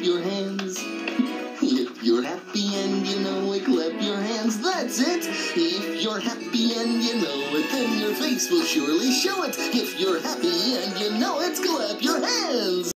your hands. If you're happy and you know it, clap your hands, that's it. If you're happy and you know it, then your face will surely show it. If you're happy and you know it, clap your hands.